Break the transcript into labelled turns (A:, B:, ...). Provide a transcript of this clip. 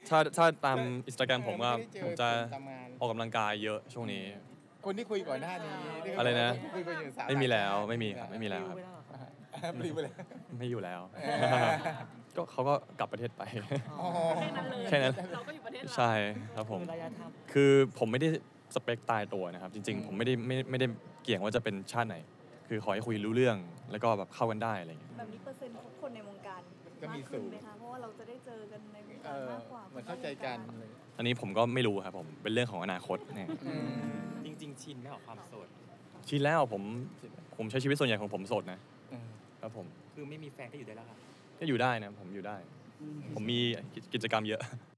A: ถ้าตาม Instagram ผมก็ผมจะออกกำลังกายเยอะช่วงนี้
B: คนที่คุยก่อนหน้านี้
A: อะไรนะ
B: คุยกันอยู่3
A: ไม่มีแล้วไม่มีครับไม่มีแล้วครับ
B: ปลิวไปเลย
A: ไม่อยู่แล้วก็เขาก็กลับประเทศไป
C: แค่นั้นเลย
A: แค่นั้น
C: เราก็อยู่ประเทศเรา
A: ใช่ครับผมคือผมไม่ได้สเปคตายตัวนะครับจริงๆผมไม่ได้เกี่ยงว่าจะเป็นชาติไหนคือขอให้คุยรู้เรื่องแล้วก็แบบเข้ากันได้อะไรอย่างเงี้ย
D: แบบนี้เปอร์เซ็นต์ของคนในวงการมากขึ้นไหมคะเพราะว่าเราจะได้เจอกันในวงการมากกว่า
B: เหมือนเข้าใจกันเลย
A: อันนี้ผมก็ไม่รู้ครับผมเป็นเรื่องของอนาคตเนี่ย
E: จริงๆชินไหมกับความโสด
A: ชินแล้วผมใช้ชีวิตส่วนใหญ่ของผมโสดนะครับผม
E: คือไม่มีแฟนก็อยู่ได้แล้วค่ะ
A: ก็อยู่ได้นะผมอยู่ได้ ผมมีกิจกรรมเยอะ